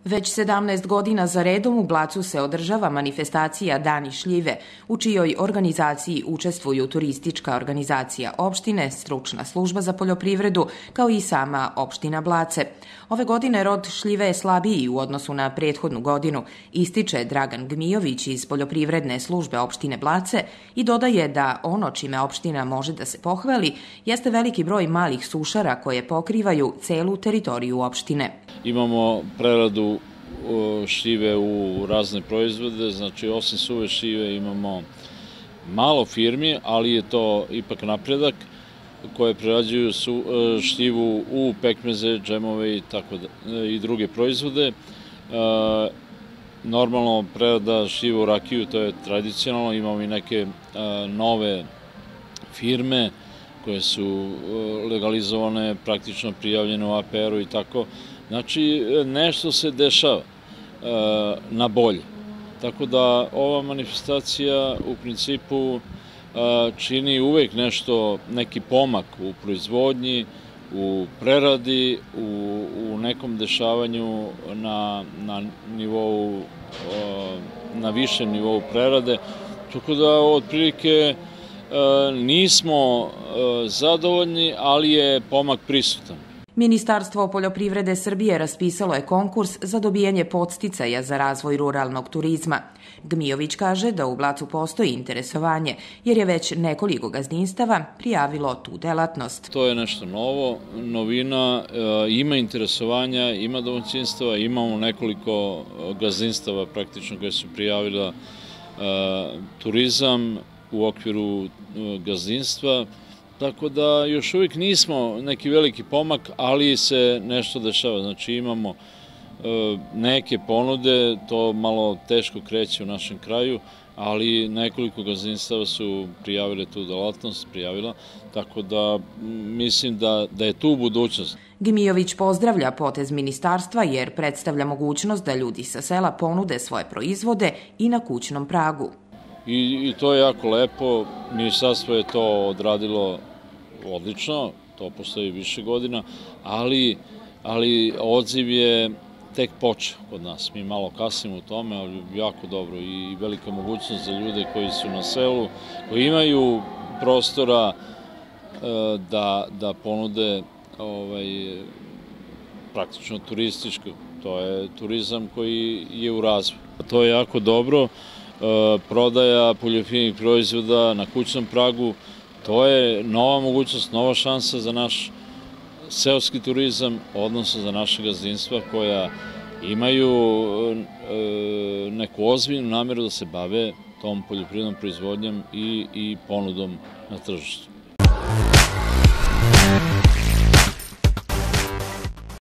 Već 17 godina za redom u Blacu se održava manifestacija Dani šljive, u čijoj organizaciji učestvuju turistička organizacija opštine, stručna služba za poljoprivredu, kao i sama opština Blace. Ove godine rod šljive je slabiji u odnosu na prethodnu godinu, ističe Dragan Gmijović iz poljoprivredne službe opštine Blace i dodaje da ono čime opština može da se pohvali jeste veliki broj malih sušara koje pokrivaju celu teritoriju opštine. Imamo preradu šljive u razne proizvode, znači osim suve šljive imamo malo firmi, ali je to ipak napredak koje prerađuju šljivu u pekmeze, džemove i druge proizvode. Normalno prerada šljive u rakiju, to je tradicionalno, imamo i neke nove firme koje su legalizovane, praktično prijavljene u APR-u i tako. Znači, nešto se dešava na bolje. Tako da ova manifestacija u principu čini uvek neki pomak u proizvodnji, u preradi, u nekom dešavanju na višem nivou prerade. Tako da, otprilike, nismo zadovoljni, ali je pomak prisutan. Ministarstvo poljoprivrede Srbije raspisalo je konkurs za dobijanje podsticaja za razvoj ruralnog turizma. Gmijović kaže da u Blacu postoji interesovanje, jer je već nekoliko gazdinstava prijavilo tu delatnost. To je nešto novo, novina, ima interesovanja, ima domaćinstava, imamo nekoliko gazdinstava praktično koje su prijavila turizam u okviru gazdinstva. Tako da još uvijek nismo neki veliki pomak, ali se nešto dešava. Znači imamo neke ponude, to malo teško kreće u našem kraju, ali nekoliko gazdinstava su prijavile tu delatnost, tako da mislim da je tu budućnost. Gmijović pozdravlja potez ministarstva jer predstavlja mogućnost da ljudi sa sela ponude svoje proizvode i na kućnom pragu. I to je jako lepo, ministarstvo je to odradilo odlično, to postoji više godina, ali odziv je tek počeo kod nas. Mi malo kasnimo u tome, ali jako dobro i velika mogućnost za ljude koji su na selu, koji imaju prostora da ponude praktično turističko. To je turizam koji je u razvoju. To je jako dobro. Prodaja poljoprivrednih proizvoda na kućnom pragu, to je nova mogućnost, nova šansa za naš seoski turizam, odnosno za naše gazdinstva koja imaju neku ozbiljnu nameru da se bave tom poljoprivrednom proizvodnjom i ponudom na tržištu.